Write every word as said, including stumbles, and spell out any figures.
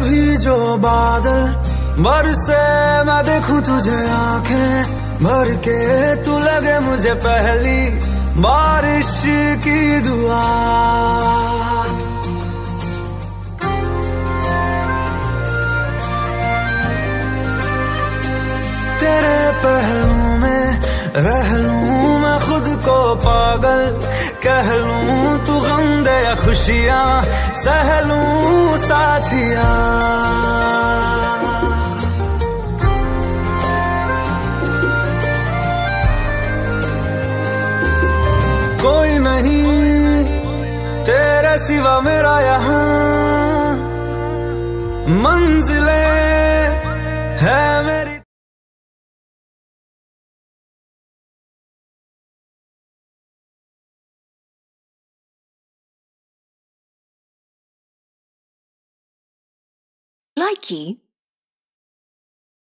कभी जो बादल बरसे मैं देखूं तुझे आंखें भर के, तू लगे मुझे पहली बारिश की दुआ। तेरे पहलू में रह लूं मैं खुद को पागल, कह लूं तू गम दे या खुशियां सह लूं साथिया। कोई नहीं तेरे सिवा मेरा यहाँ, मंजिलें है मेरी। Likey